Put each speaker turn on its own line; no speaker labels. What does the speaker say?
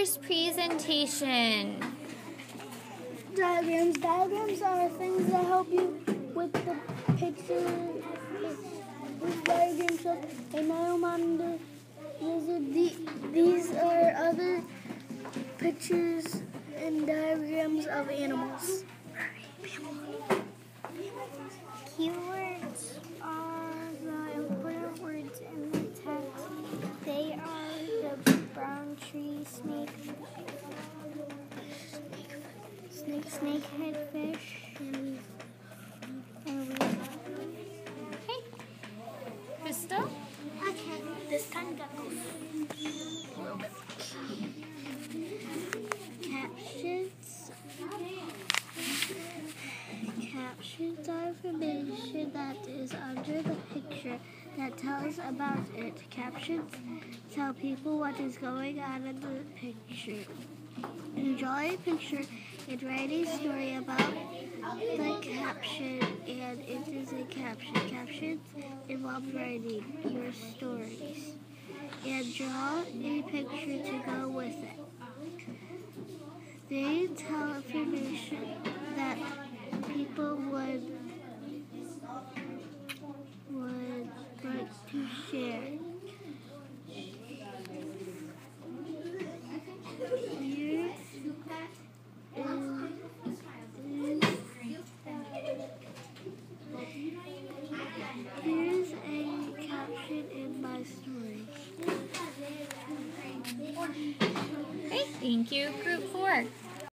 first presentation?
Diagrams. Diagrams are things that help you with the picture. With diagrams of a Nile lizard. These are other pictures and diagrams of animals.
Keywords are the important words in the text. They are the brown tree, snakehead fish, and
Hey, Crystal?
Okay, this time got a little bit. Captions are information that is under the picture that tells about it. Captions tell people what is going on in the picture. Enjoy a picture and write a story about the caption, and it is a caption. Captions involve writing your stories and draw a picture to go with it. They tell information that people would like to share. Here's a caption in my story.
Great, thank you. Group 4.